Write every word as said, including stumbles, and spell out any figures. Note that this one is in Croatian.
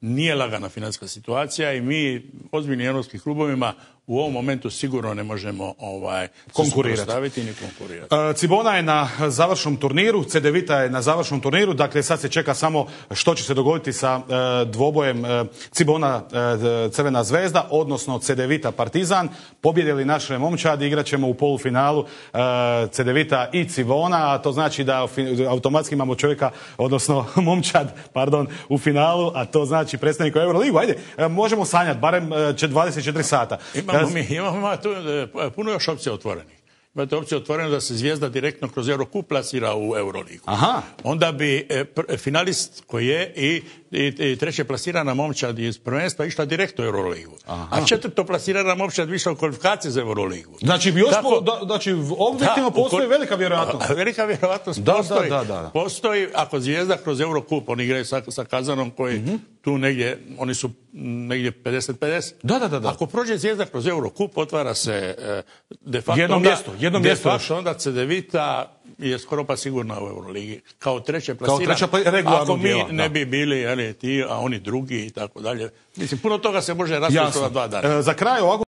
nije lagana financijska situacija i mi ozbiljnim europskim klubovima u ovom momentu sigurno ne možemo ovaj, konkurirati ni konkurirati. E, Cibona je na završnom turniru, Cedevita je na završnom turniru, dakle sad se čeka samo što će se dogoditi sa e, dvobojem e, Cibona e, Crvena zvezda, odnosno Cedevita Partizan. Pobjedili naše momčadi, igrat ćemo u polufinalu e, Cedevita i Cibona, a to znači da automatski imamo čovjeka, odnosno momčad, pardon, u finalu, a to znači predstavnika u Euroligu. Ajde, e, možemo sanjati, barem e, dvadeset četiri sata. Imamo mi, imamo tu puno još opcija otvorenih. Imate opcije otvoreno da se Zvijezda direktno kroz Eurocup plasira u Euroligu. Aha. Onda bi e, pr, finalist koji je i, i, i treće plasirana momčad iz prvenstva išla direktno u Euroligu. Aha. A četvrto plasirana momčad bi išla u kvalifikacije za Euroligu. Znači, bi još Tako, po, da, znači objektivno da, postoji velika vjerojatnost. Velika vjerojatnost da, postoji. Da, da, da. Postoji ako Zvijezda kroz Eurocup, oni igraju sa, sa Kazanom koji mm-hmm. tu negdje, oni su negdje pedeset pedeset. Da, da, da, da. Ako prođe Zvijezda kroz Eurocup, otvara se e, de facto jedno onda, mjesto, jedno de mjesto facto onda Cedevita je skoro pa sigurna u Euroligi. Kao treće plasirana. Kao treća regularnog Ako mi dijela, ne bi bili, jeli, ti, a oni drugi i tako dalje. Mislim, puno toga se može raspraviti ova dva dana. E, za kraj ovako